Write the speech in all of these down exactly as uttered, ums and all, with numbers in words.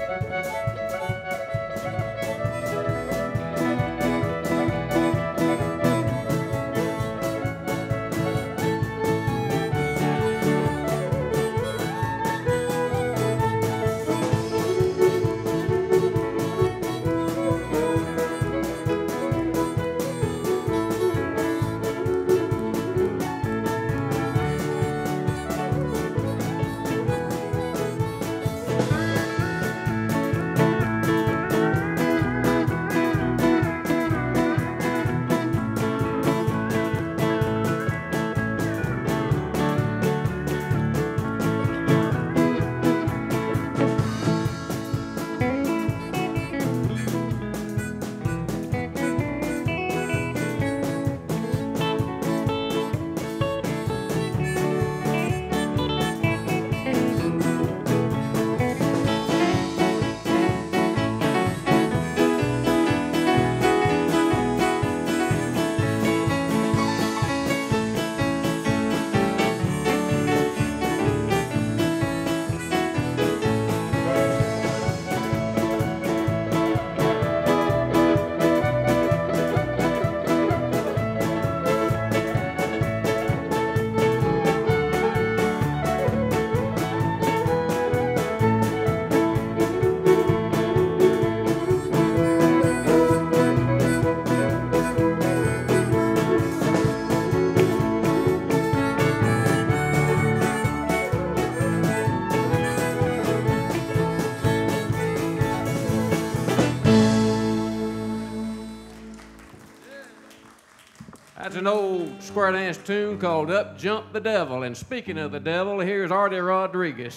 That's an old square dance tune called Up Jump the Devil. And speaking of the devil, here's Artie Rodriguez.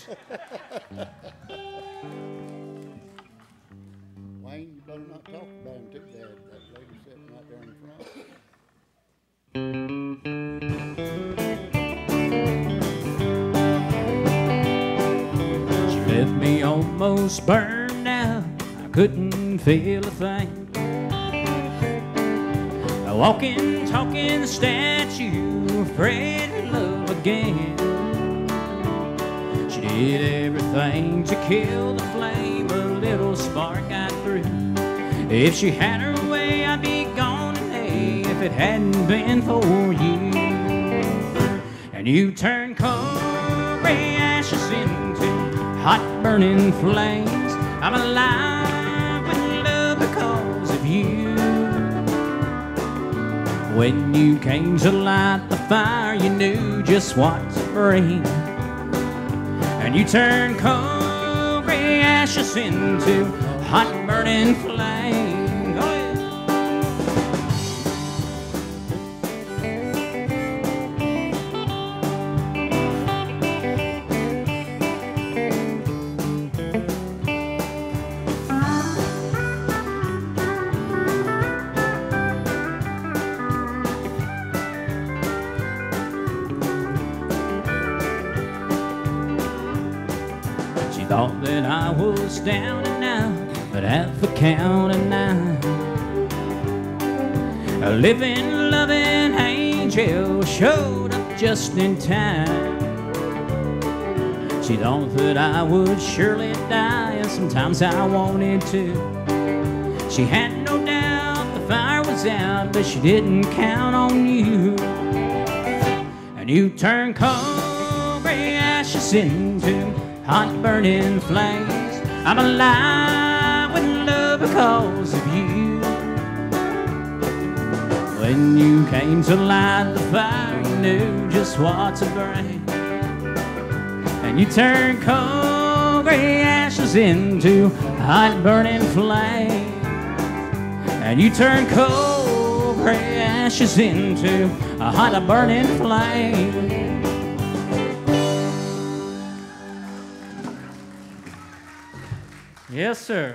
Wayne, you better not talk about him too bad. That lady sitting right there in front. She left me almost burned out. I couldn't feel a thing. A walking, talking statue, afraid to love again. She did everything to kill the flame, a little spark got through. If she had her way, I'd be gone today if it hadn't been for you. And you turned cold gray ashes into hot burning flames. I'm alive with love because of you. When you came to light the fire, you knew just what to bring. And you turned cold gray ashes into hot burning flame. Oh, yeah. Thought that I was down and out, but at the count of nine, a living, loving angel showed up just in time. She thought that I would surely die, and sometimes I wanted to. She had no doubt the fire was out, but she didn't count on you. And you turned cold gray ashes into hot burning flames. I'm alive with love because of you. When you came to light the fire, you knew just what to bring. And you turned cold gray ashes into hot burning flame. And you turned cold gray ashes into a hot burning flame. Yes, sir.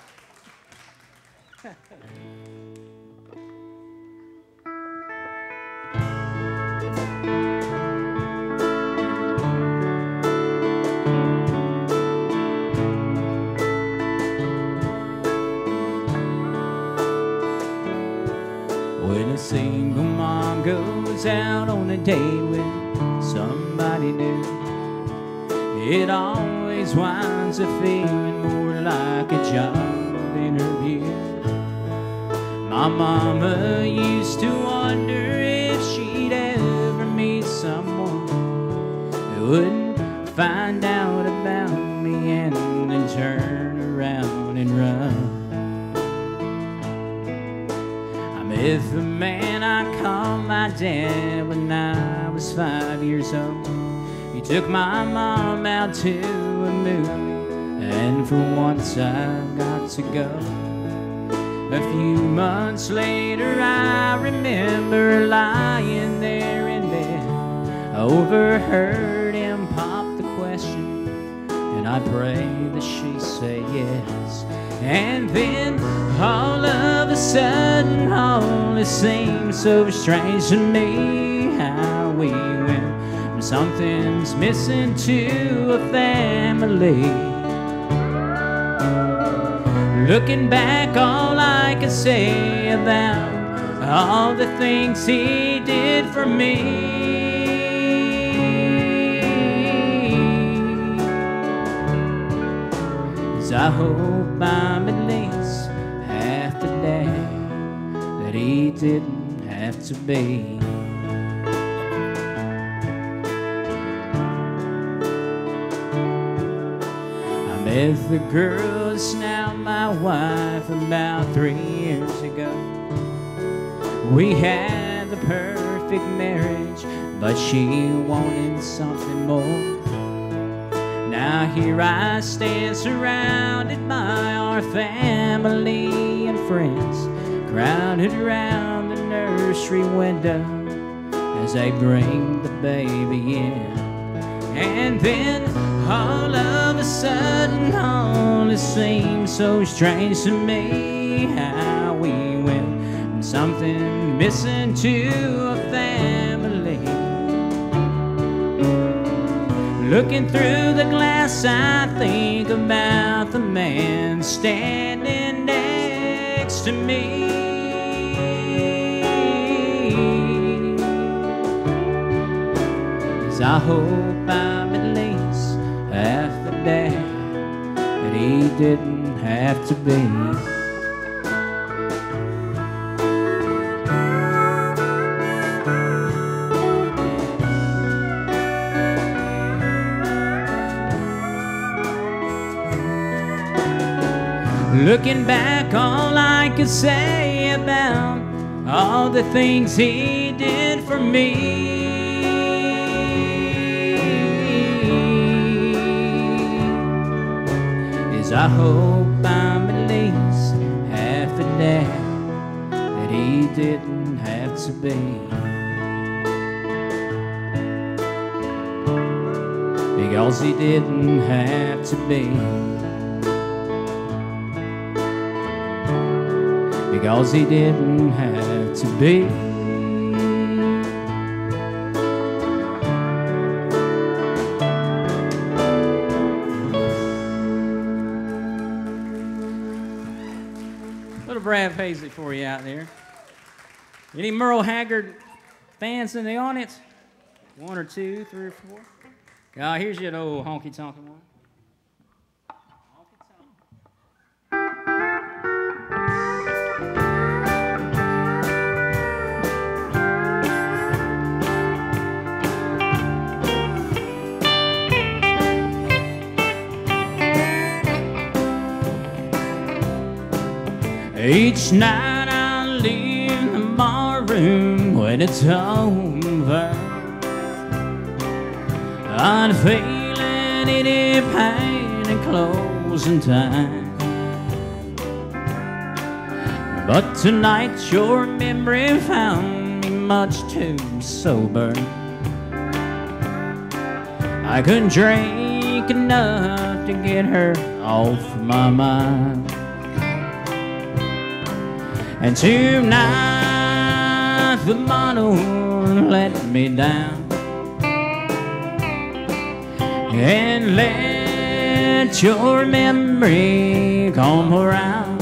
When a single mom goes out on a date with somebody new, it always winds up feeling more like a job interview. My mama used to wonder if she'd ever meet someone who wouldn't find out about me and then turn around and run. I met the man I called my dad when I was five years old. He took my mom out to a movie, and for once I got to go. A few months later I remember lying there in bed. I overheard him pop the question, and I prayed that she say yes. And then all of a sudden all this seemed so strange to me, how we went from something's missing to a family. Looking back, all I can say about all the things he did for me is I hope I'm at least half the dad that he didn't have to be. Met the girl that's now my wife about three years ago. We had the perfect marriage, but she wanted something more. Now here I stand surrounded by our family and friends, crowded around the nursery window as they bring the baby in. And then all of a sudden all this seems so strange to me, how we went from something missing to a family. Looking through the glass I think about the man standing next to me. As I hope I'm at least half the dad that he didn't have to be. Looking back, all I could say about all the things he did for me I hope I'm at least half the dad that he didn't have to be. Because he didn't have to be. Because he didn't have to be. Brad Paisley for you out there. Any Merle Haggard fans in the audience? One or two, three or four? Uh, here's your old honky-tonk one. Each night I leave the barroom when it's over. I'm feeling any pain at closing time. But tonight your memory found me much too sober. I couldn't drink enough to get her off my mind. And tonight the mono let me down. And let your memory come around.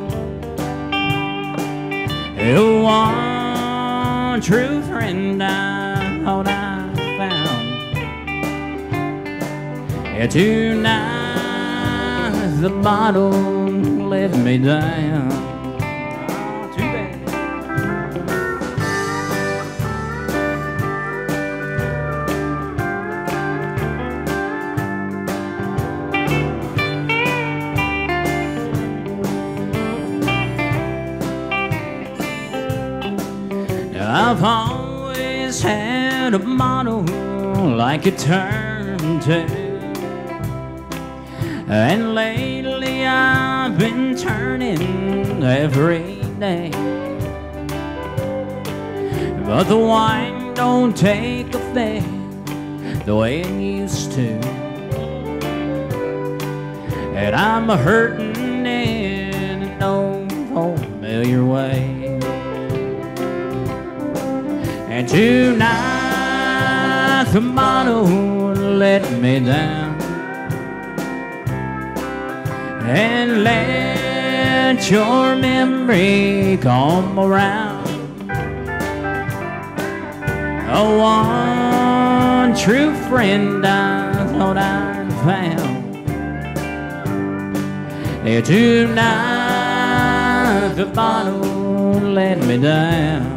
The one true friend I thought I found. Yeah, tonight the bottle let me down. Oh, too bad. I've always had a bottle like a turntable, and lately I've been turning every day. But the wine don't take effect the way it used to, and I'm hurting in an old familiar way. And tonight the bottle let me down, and let your memory come around. Oh, one true friend I thought I'd found. Yeah, tonight the bottle let me down.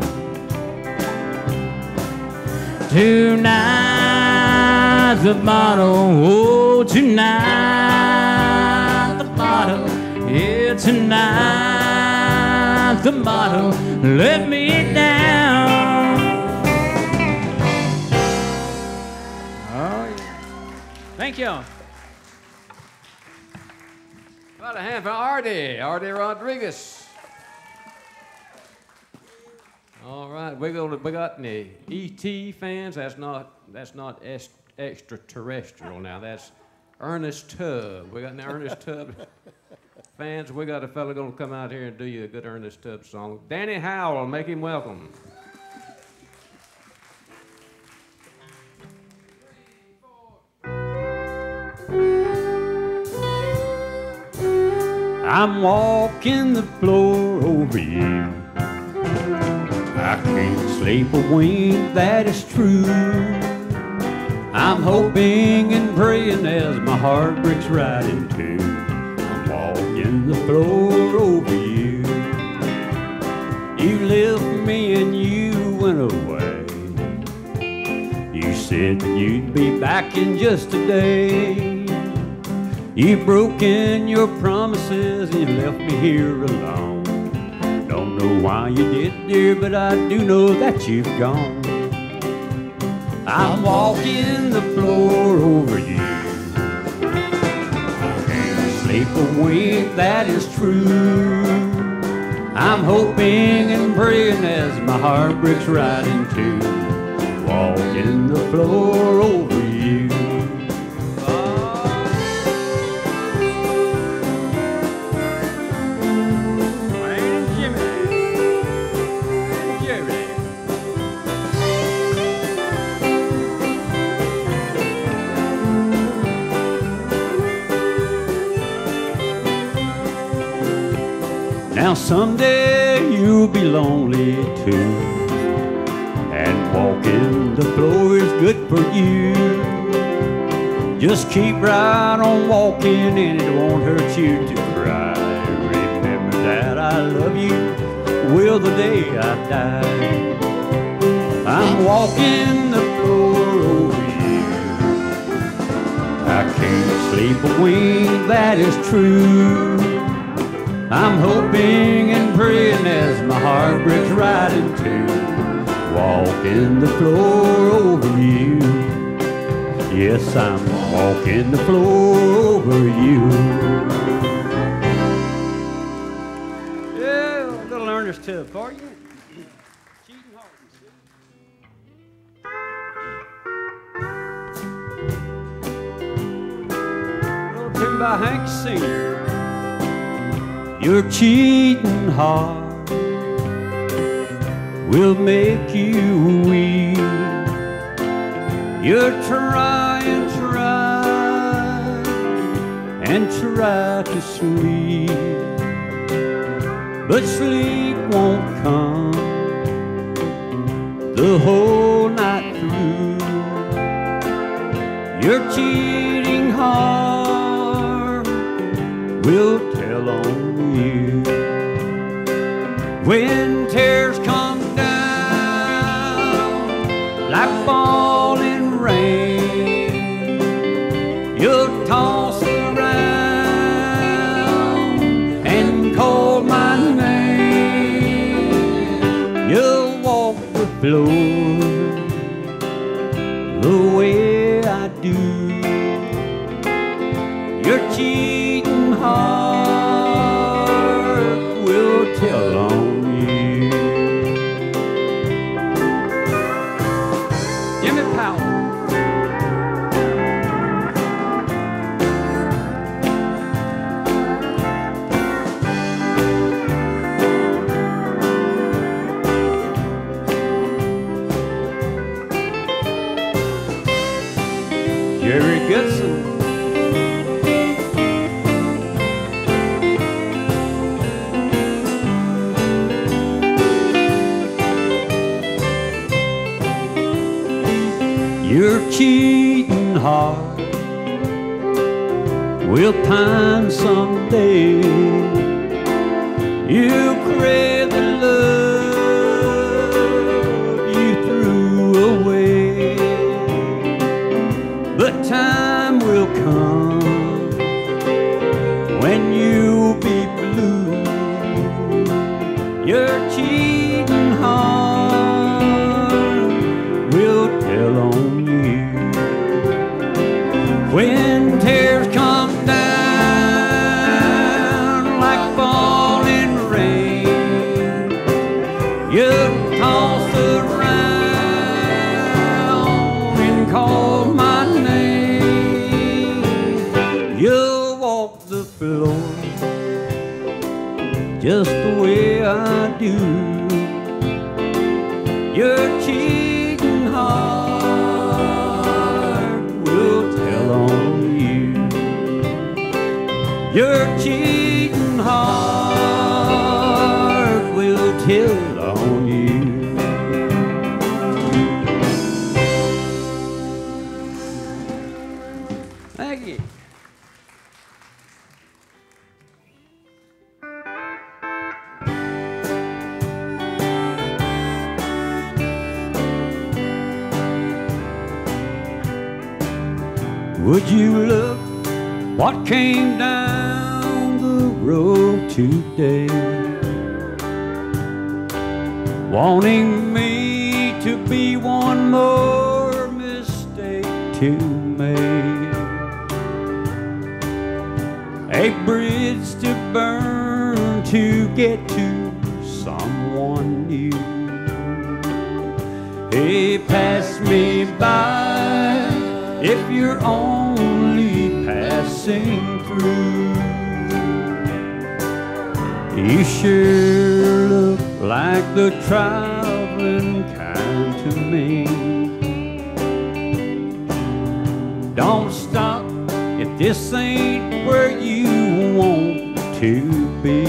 Tonight the bottle, oh, tonight the bottle, yeah, tonight the bottle let me down. Oh, yeah. Thank you. About a hand for Artie, Artie Rodriguez. All right, we got we got any E T fans? That's not that's not est- extraterrestrial now. That's Ernest Tubb. We got any Ernest Tubb fans? We got a fella gonna come out here and do you a good Ernest Tubb song. Danny Howell, make him welcome. I'm walking the floor over you. I can't sleep a wink, that is true. I'm hoping and praying as my heart breaks right in two. I'm walking the floor over you. You left me and you went away. You said that you'd be back in just a day. You've broken your promises and you left me here alone. Don't know why you did, dear, but I do know that you've gone. I'm walking the floor over you. I can't sleep a wink, that is true. I'm hoping and praying as my heart breaks right in two. Walking the floor over you. Now someday you'll be lonely too, and walking the floor is good for you. Just keep right on walking and it won't hurt you to cry. Remember that I love you will the day I die. I'm walking the floor over you. I can't sleep a wink, that is true. I'm hoping and praying as my heart breaks right in two. Walking the floor over you. Yes, I'm walking the floor over you. Yeah, a little Ernest Tubb for you. Cheating A little tune by Hank Senior Your cheating heart will make you weak. You're trying, try, and try to sleep, but sleep won't come the whole night through. Your cheating heart will tell on you. When tears come down like falling rain, you'll toss around and call my name. You'll walk the floor the way I do. Your cheating heart will tell on you. Jimmy Powell. Jerry Goodson. Your cheating heart will pine someday. You'll crave the love you threw away. But time will come when you'll be blue. Your cheating heart will tell on you. When tears come down like falling rain, you'll toss around and call my name. You'll walk the floor just the way I do. Your cheating heart will tell on you. Your cheating heart will tell on you. Thank you. Would you look what came down the road today? Wanting me to be one more mistake to make. A bridge to burn to get to someone new. Hey, pass me by if you're only passing through. You sure look like the traveling kind to me. Don't stop if this ain't where you want to be.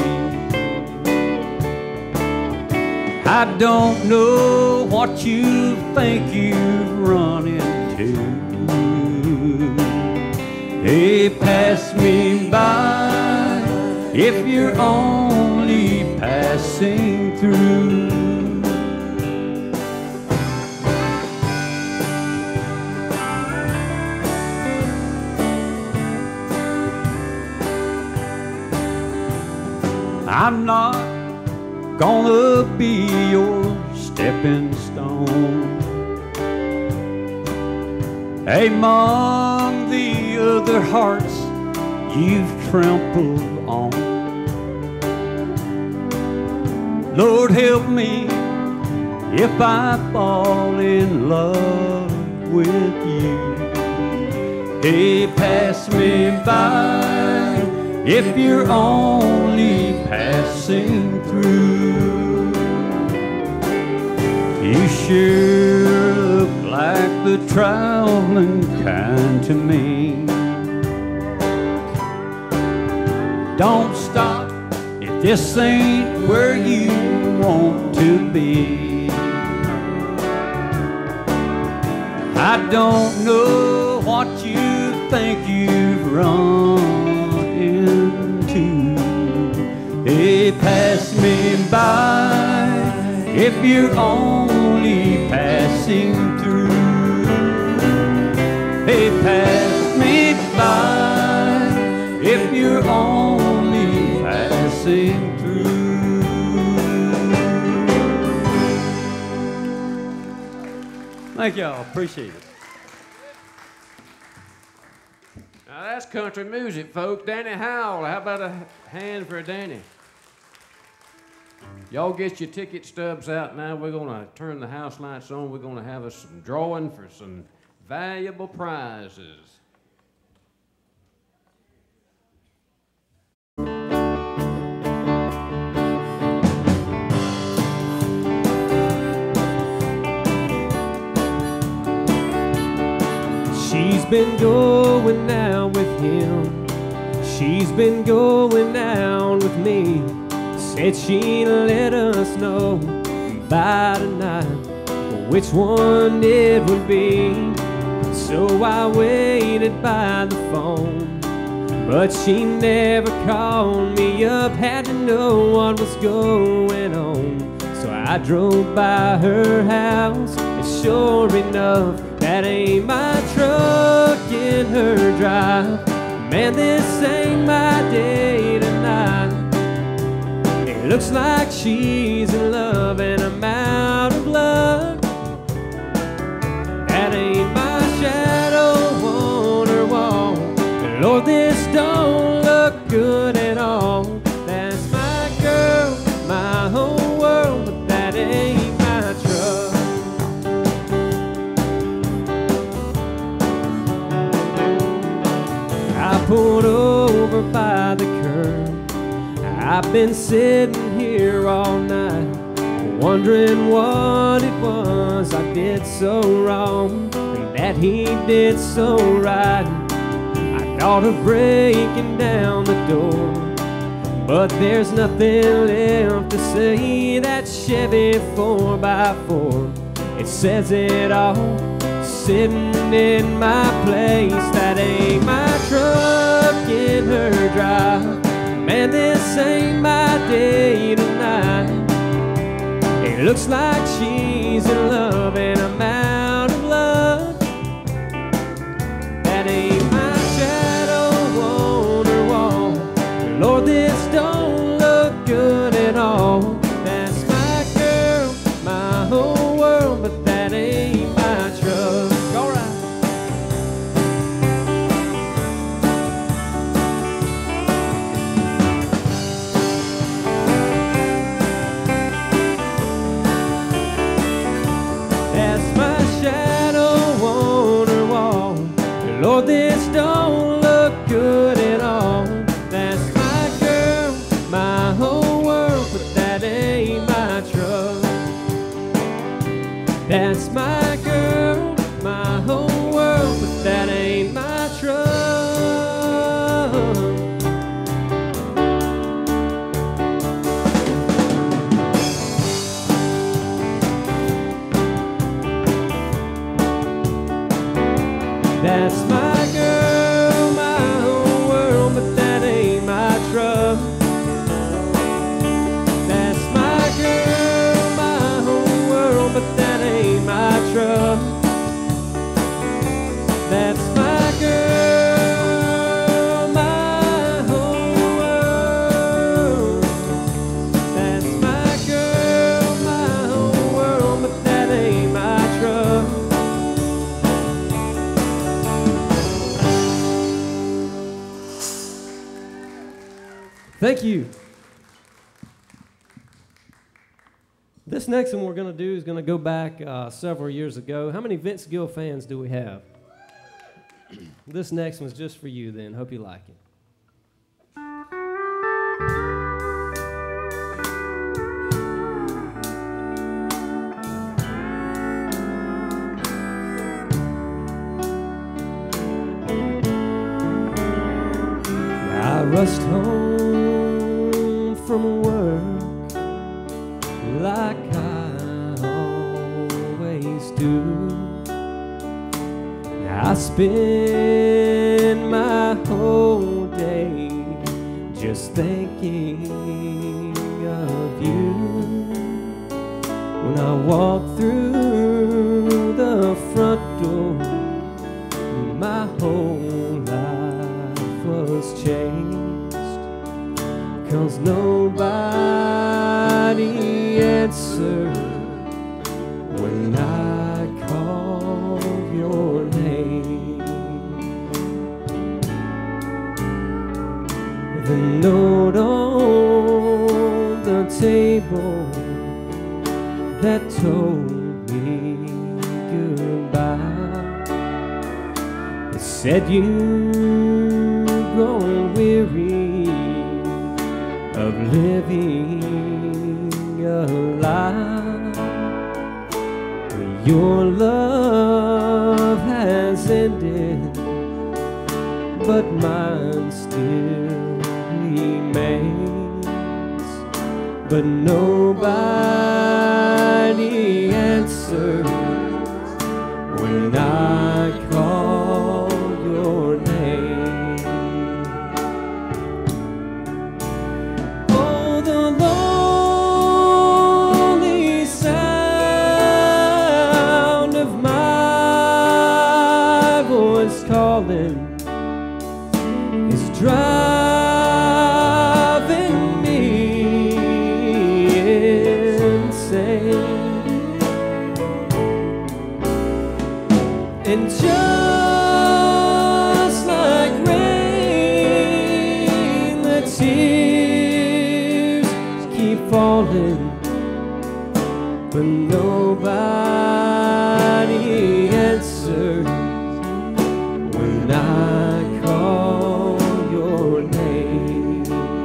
I don't know what you think you've run into. Hey, pass me by if you're only passing through. I'm not gonna be your stepping stone among the other hearts you've trampled on. Lord, help me if I fall in love with you. Hey, pass me by if you're only passing through. You sure look like the traveling kind to me. Don't stop if this ain't where you want to be. I don't know what you think you've run into. Hey, pass me by if you're only passing through. Hey, pass me by if you're only passing through. Thank y'all, appreciate it. Now that's country music, folks. Danny Howell. How about a hand for Danny? Y'all get your ticket stubs out now. We're gonna turn the house lights on. We're gonna have us some drawing for some valuable prizes. She's been going out with him. She's been going out with me. Said she'd let us know by tonight which one it would be. So I waited by the phone, but she never called me up. Had to know what was going on. So I drove by her house, and sure enough, that ain't my truck in her drive. Man, this ain't my day tonight. It looks like she's in love and I'm out of luck. That ain't my shadow on her wall. Lord, this don't look good at all. That's my girl, my whole world, but that ain't my truck. I pulled over by the curb. I've been sitting here all night, wondering what it was I did so wrong and that he did so right. I thought of breaking down the door, but there's nothing left to say. That Chevy four by four, it says it all, sitting in my place. That ain't my truck in her drive. Man, this ain't my day tonight. It looks like she's in love and I'm out of luck. That ain't my shadow on her wall. Lord, this don't look good at all. That's my girl, my whole world, but that ain't my truck. All right. Lord, this don't look good at all. That's my girl, my whole world, but that ain't my truck. That's my girl, my whole world, but that ain't my truck. That's my girl, my whole world, but that ain't my truck. That's my girl, my whole world, but that ain't my truck. That's my girl, my whole world. That's my girl, my whole world, but that ain't my truck. Thank you. This next one we're going to do is going to go back uh, several years ago. How many Vince Gill fans do we have? This next one's just for you then. Hope you like it. I rushed home from work like I always do. I spend my whole day just thinking of you. When I walked through the front door, my whole life was changed, 'cause nobody answered when I called your name. The note on the table that told me goodbye, it said you'd grown weary of living a lie. Your love has ended, but mine still remains. But nobody answered when I called your name. Oh, the lonely sound of my voice calling is driving me insane. And just like rain, the tears keep falling, but nobody answers when I call your name.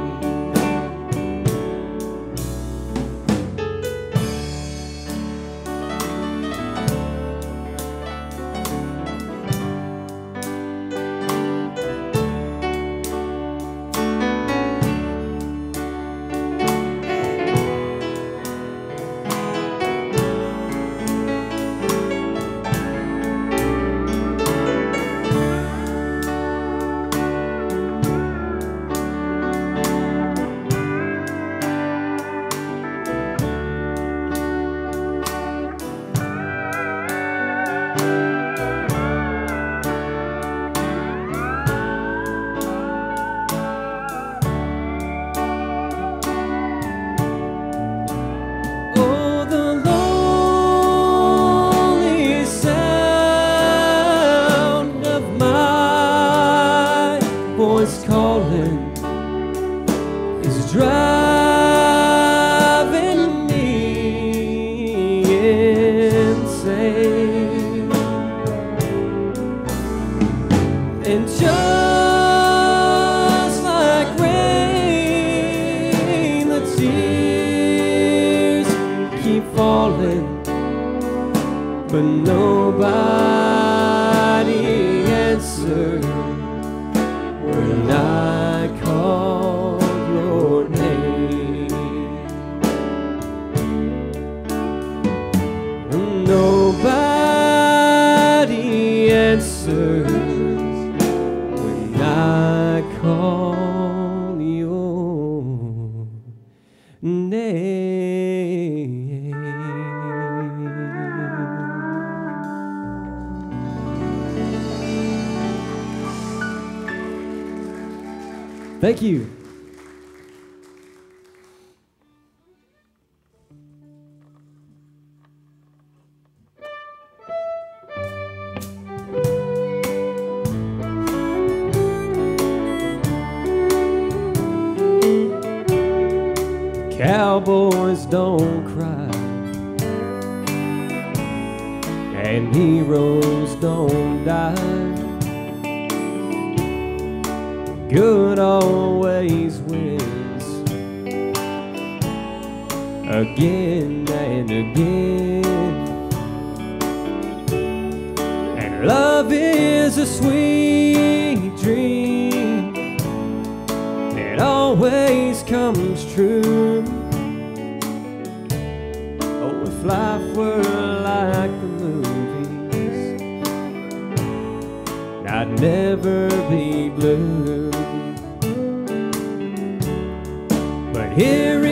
Calling is driving me insane. And just like rain, the tears keep falling, but nobody answers when I call your name. Nobody answers when I call your name. Thank you. Cowboys don't cry, and heroes don't die. Good always wins, again and again. And love is a sweet dream that always comes true. Oh, if life were like the movies, I'd never be blue. Here